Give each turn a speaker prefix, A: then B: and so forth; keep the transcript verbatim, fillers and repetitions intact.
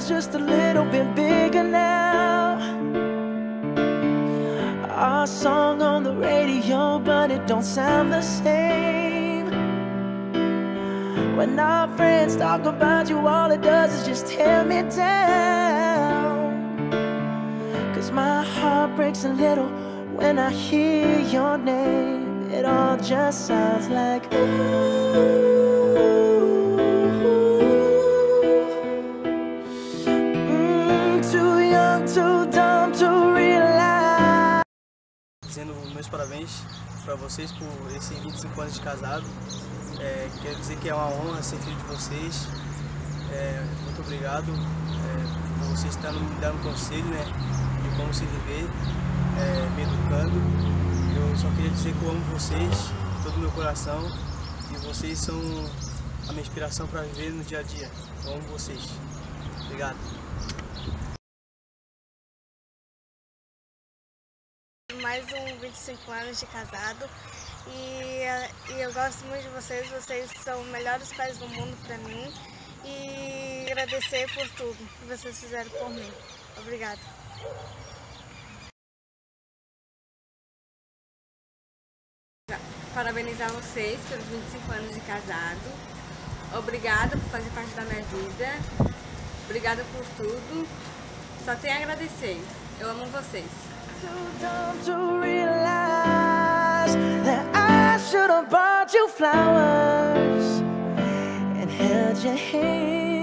A: just a little bit bigger now. Our song on the radio, but it don't sound the same. When our friends talk about you, all it does is just tear me down. Cause my heart breaks a little when I hear your name. It all just sounds like ooh.
B: Dizendo meus parabéns para vocês por esses vinte e cinco anos de casado. É, quero dizer que é uma honra ser filho de vocês. É, muito obrigado é, por vocês estarem me dando conselho, né, de como se viver, é, me educando. Eu só queria dizer que eu amo vocês de todo o meu coração e vocês são a minha inspiração para viver no dia a dia. Eu amo vocês. Obrigado.
C: Mais um vinte e cinco anos de casado e, e eu gosto muito de vocês, vocês são os melhores pais do mundo para mim e agradecer por tudo que vocês fizeram por mim. Obrigada.
D: Parabenizar vocês pelos vinte e cinco anos de casado. Obrigada por fazer parte da minha vida. Obrigada por tudo. Só tenho a agradecer. Eu amo vocês.
A: Too dumb to realize that I should have bought you flowers and held your hand.